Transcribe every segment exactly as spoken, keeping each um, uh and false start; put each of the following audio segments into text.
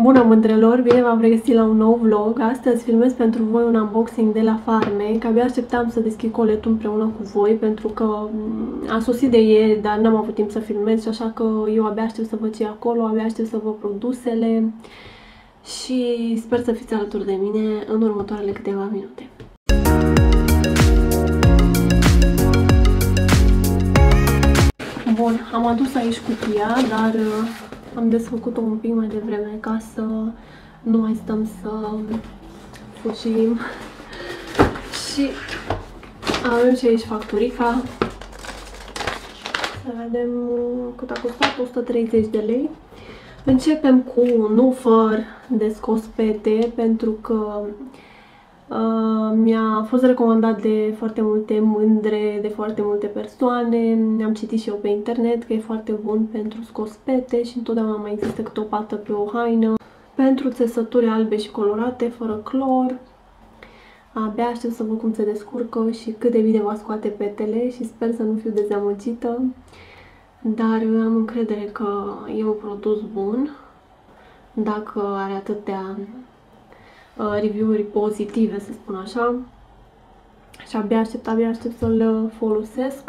Bună mândrelor, bine v-am regăsit la un nou vlog. Astăzi filmez pentru voi un unboxing de la Farmec. Abia așteptam să deschid coletul împreună cu voi pentru că a sosit de ieri, dar n-am avut timp să filmez și așa că eu abia aștept să văd ce e acolo, abia aștept să văd produsele și sper să fiți alături de mine în următoarele câteva minute. Bun, am adus aici cutia, dar am desfăcut-o un pic mai devreme ca să nu mai stăm să fugim. Și avem și aici facturica. Să vedem cât a costat, o sută treizeci de lei. Începem cu nu fără de scos pete, pentru că uh, mi-a fost recomandat de foarte multe mândre, de foarte multe persoane. Am citit și eu pe internet că e foarte bun pentru scos pete și întotdeauna mai există câte o pată pe o haină. Pentru țesături albe și colorate, fără clor. Abia aștept să văd cum se descurcă și cât de bine va scoate petele și sper să nu fiu dezamăgită. Dar am încredere că e un produs bun, dacă are atâtea uh, review-uri pozitive, să spun așa. Și abia aștept, abia aștept să-l folosesc.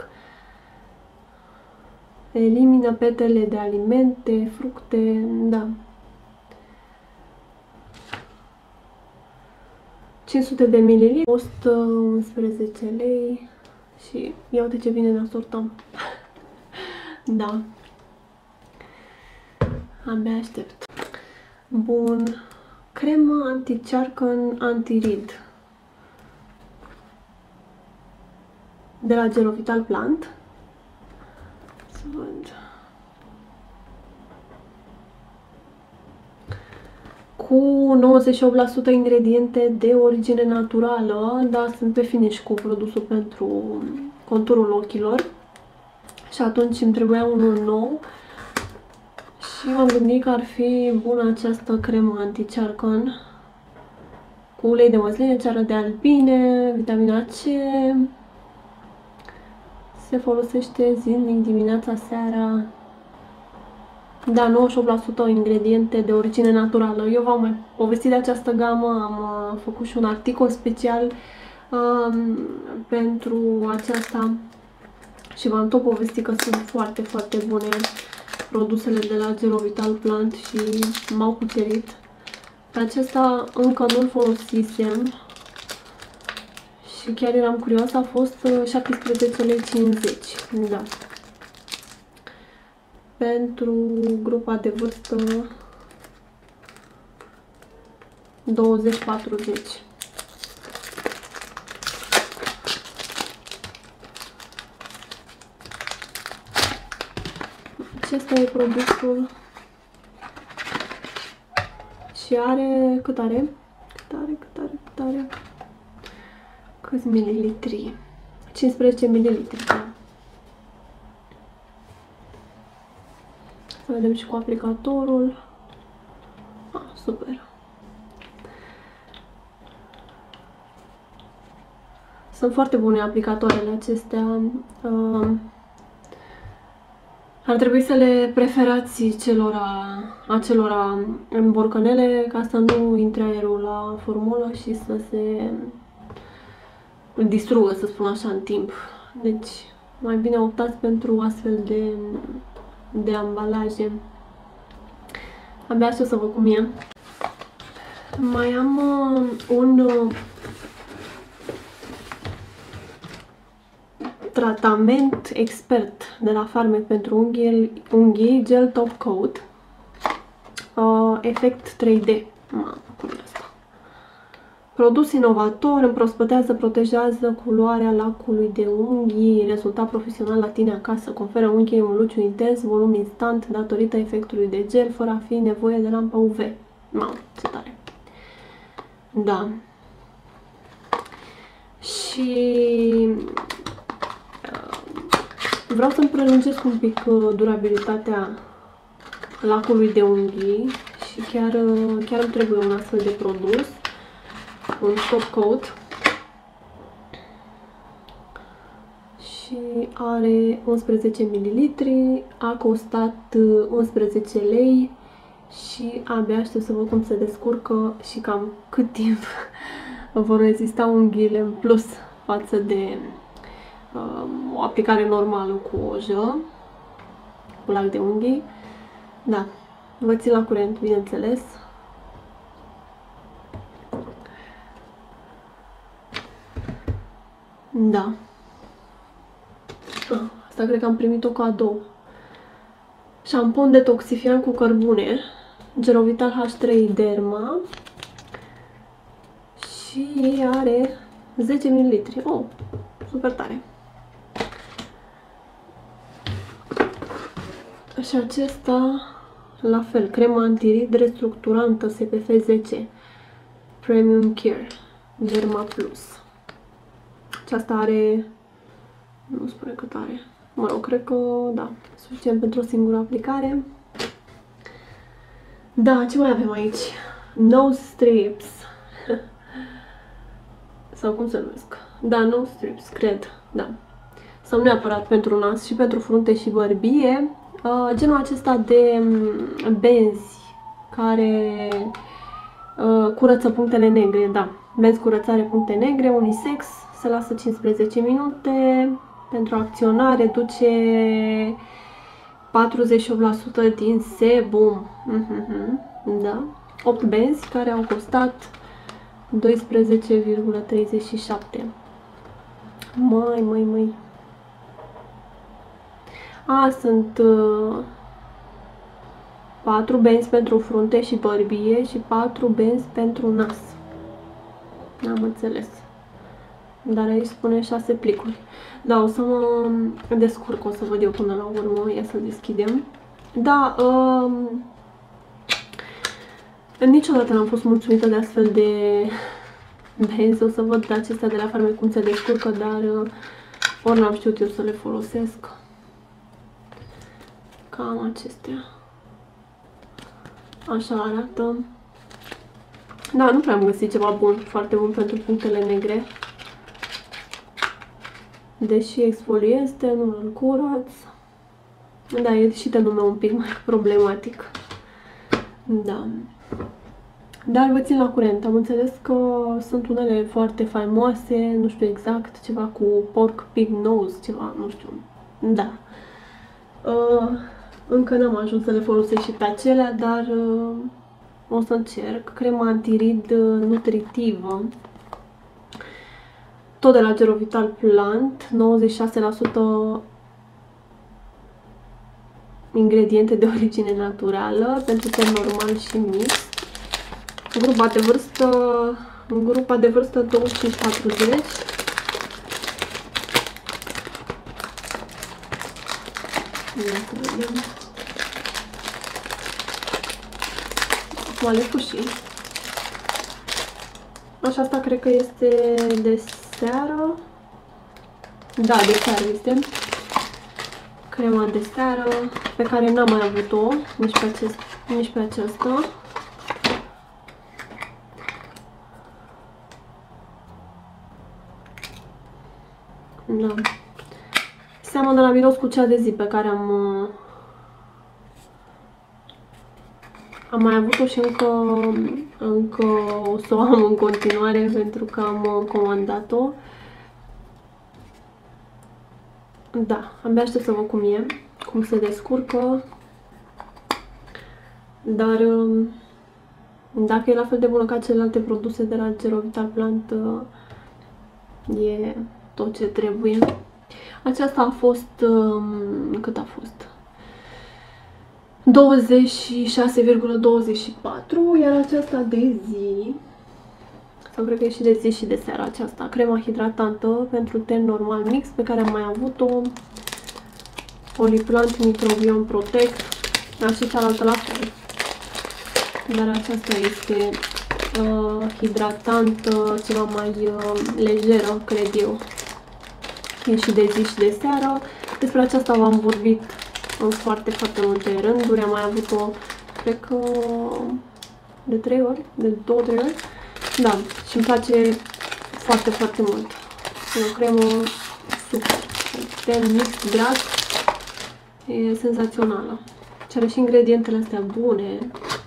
Elimină petele de alimente, fructe, da. cinci sute de mililitri, o sută unsprezece lei și ia uite ce bine ne asortăm. Da. Abia aștept. Bun. Cremă anti-cearcăn, anti-rid. De la Gelo Vital Plant. Să văd. Cu nouăzeci și opt la sută ingrediente de origine naturală, dar sunt pe finish cu produsul pentru conturul ochilor. Și atunci îmi trebuia unul nou și m-am gândit că ar fi bună această cremă anti-cearcăn cu ulei de măsline, ceară de albine, vitamina C. Se folosește zilnic, dimineața, seara. Da, nouăzeci și opt la sută ingrediente de origine naturală. Eu v-am mai povestit de această gamă, am uh, făcut și un articol special uh, pentru aceasta. Și v-am tot povestit că sunt foarte, foarte bune produsele de la Gelo Vital Plant și m-au cucerit. Pe acesta încă nu-l folosisem și chiar eram curioasă, a fost șaptesprezece lei cincizeci. Da. Pentru grupa de vârstă douăzeci patruzeci. Acesta e produsul și are, cât are? Cât are, cât are, cât are? Câți mililitri? cincisprezece mililitri. Să vedem și cu aplicatorul. Ah, super. Sunt foarte bune aplicatoarele acestea. Uh, Ar trebui să le preferați celora, acelora în borcanele ca să nu intre aerul la formulă și să se distrugă, să spun așa, în timp. Deci, mai bine optați pentru astfel de, de ambalaje. Abia aștept să văd cum e. Mai am uh, un uh, tratament expert de la Farmec pentru unghii, unghii Gel Top Coat uh, efect trei D. Mamă, cum e asta? Produs inovator, împrospătează, protejează culoarea lacului de unghii, rezultat profesional la tine acasă, conferă unghii un luciu intens, volum instant datorită efectului de gel, fără a fi nevoie de lampă U V. Mamă, ce tare! Da. Și vreau să-mi prelungesc un pic durabilitatea lacului de unghii și chiar, chiar îmi trebuie un astfel de produs, un top coat. Și are unsprezece mililitri, a costat unsprezece lei și abia aștept să văd cum se descurcă și cam cât timp vor rezista unghiile în plus față de um, o aplicare normală cu ojă, cu lac de unghii. Da, vă țin la curent, bineînțeles. Da. Ah, asta cred că am primit-o cadou. Șampon detoxifiant cu cărbune, Gerovital H trei Derma și are zece mililitri. Oh, super tare. Și acesta, la fel, crema antirid restructurantă S P F zece Premium Care Derma Plus. Aceasta are, nu spune cât are, mă rog, cred că da, suficient pentru o singură aplicare. Da, ce mai avem aici? Nose Strips. Sau cum se numesc? Da, Nose Strips, cred, da. Sau neapărat pentru nas, și pentru frunte și bărbie. Uh, genul acesta de benzi care uh, curăță punctele negre, da. Benzi curățare puncte negre, unisex, se lasă cincisprezece minute. Pentru acționare reduce patruzeci și opt la sută din sebum. Mm-hmm, da. opt benzi care au costat doisprezece virgulă treizeci și șapte. Măi, măi, măi. A, sunt uh, patru benzi pentru frunte și bărbie și patru benzi pentru nas. N-am înțeles. Dar aici spune șase plicuri. Da, o să mă descurc, o să văd eu până la urmă. Ia să deschidem. Da, uh, niciodată n-am fost mulțumită de astfel de benzi. O să văd acestea de la Farme cum se descurcă, dar uh, ori n-am știut eu să le folosesc. Cam acestea. Așa arată. Da, nu prea am găsit ceva bun, foarte bun pentru punctele negre. Deși exfolieste, nu îl curăț. Da, e și de nume un pic mai problematic. Da. Dar vă țin la curent. Am înțeles că sunt unele foarte faimoase, nu știu exact, ceva cu pork pig nose, ceva, nu știu. Da. Uh, încă n-am ajuns să le folosesc și pe acelea, dar uh, o să încerc. Crema antirid nutritivă. Tot de la Gerovital Plant, nouăzeci și șase la sută ingrediente de origine naturală, pentru ten normal și mix. Grupa de vârstă, grupa de vârstă douăzeci și cinci patruzeci. Ia să vedem. Malecușii. Așa, asta cred că este de seară. Da, de seară este. Crema de seară, pe care n-am mai avut-o, nici pe acest, nici pe aceasta. Da. Seamănă la miros cu cea de zi pe care am am mai avut-o și încă încă o să o am în continuare pentru că am comandat-o. Da, abia aștept să văd cum e, cum se descurcă. Dar dacă e la fel de bună ca celelalte produse de la Gerovital Plant, e tot ce trebuie. Aceasta a fost, cât a fost? douăzeci și șase virgulă douăzeci și patru, iar aceasta de zi, sau cred că e și de zi și de seara aceasta, crema hidratantă pentru ten normal mix, pe care am mai avut-o, Oliplant Microbiome Protect, dar și cealaltă la fel. Dar aceasta este uh, hidratantă, ceva mai uh, lejeră, cred eu. E și de zi și de seară. Despre aceasta v-am vorbit în foarte, foarte multe rânduri. Am mai avut-o, cred că, de trei ori, de două, trei ori. Da, și îmi place foarte, foarte mult. E o cremă super. Ten mix gras. E senzațională. Și are și ingredientele astea bune.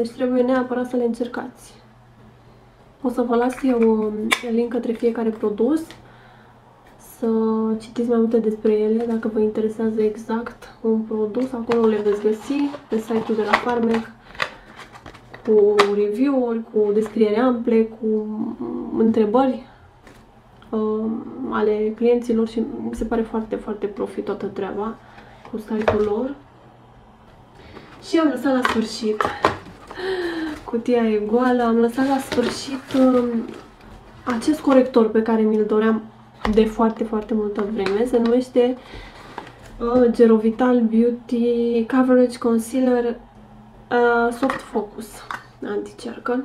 Deci trebuie neapărat să le încercați. O să vă las eu link către fiecare produs, să citiți mai multe despre ele dacă vă interesează exact un produs. Acolo le veți găsi pe site-ul de la Farmec, cu review-uri, cu descriere ample, cu întrebări uh, ale clienților și mi se pare foarte, foarte profit toată treaba cu site-ul lor. Și am lăsat la sfârșit, cutia e goală, am lăsat la sfârșit uh, acest corector pe care mi-l doream de foarte, foarte multă vreme. Se numește uh, Gerovital Beauty Coverage Concealer uh, Soft Focus Anti-cercă.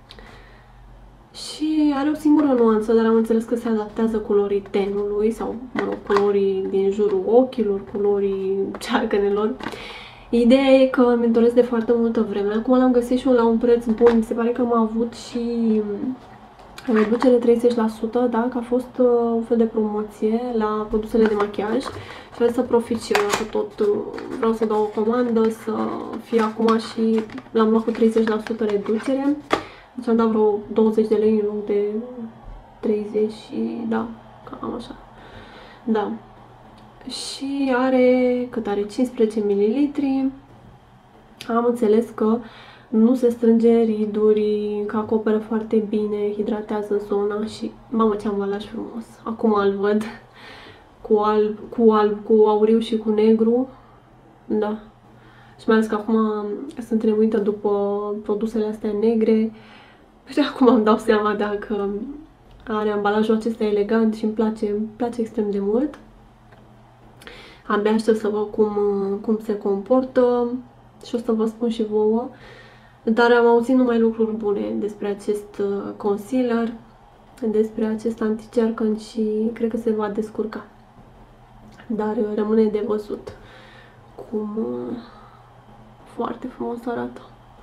Și are o singură nuanță, dar am înțeles că se adaptează culorii tenului sau, mă rog, culorii din jurul ochilor, culorii cearcănelor. Ideea e că mi-l doresc de foarte multă vreme. Acum l-am găsit și la un preț bun. Mi se pare că am avut și reducere treizeci la sută, da? Că a fost uh, un fel de promoție la produsele de machiaj. Și vreau să profit și eu, că tot uh, vreau să dau o comandă, să fie acum și l-am luat cu treizeci la sută reducere. Deci am dat vreo douăzeci de lei în loc de treizeci și da, cam așa. Da. Și are, cât are, cincisprezece mililitri. Am înțeles că nu se strânge în riduri, că acoperă foarte bine, hidratează zona și, mamă, ce ambalaj frumos. Acum îl văd cu alb, cu alb, cu auriu și cu negru. Da. Și mai ales că acum sunt remuită după produsele astea negre. Și acum îmi dau seama dacă are ambalajul acesta elegant și îmi place, îmi place extrem de mult. Abia aștept să văd cum, cum se comportă și o să vă spun și vouă. Dar am auzit numai lucruri bune despre acest concealer, despre acest anti-cercăn și cred că se va descurca. Dar rămâne de văzut cum foarte frumos arată.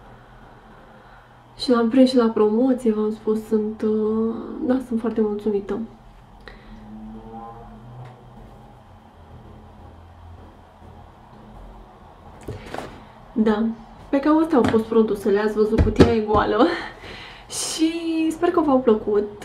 Și l-am prins și la promoție, v-am spus, sunt, da, sunt foarte mulțumită. Da, pe cam astea au fost produsele, ați văzut, cutia e goală și sper că v-au plăcut.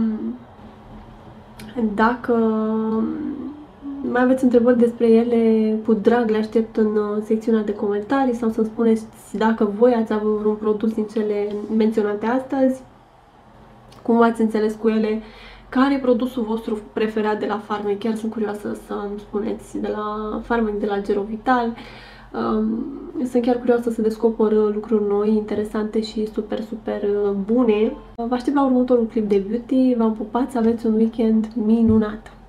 Dacă mai aveți întrebări despre ele, cu drag le aștept în secțiunea de comentarii sau să-mi spuneți dacă voi ați avut vreun produs din cele menționate astăzi, cum v-ați înțeles cu ele, care e produsul vostru preferat de la Farmec. Chiar sunt curioasă să-mi spuneți de la Farmec, de la Gerovital. Um, sunt chiar curioasă să descoper lucruri noi, interesante și super, super bune. Vă aștept la următorul clip de beauty. V-am pupat, să aveți un weekend minunat!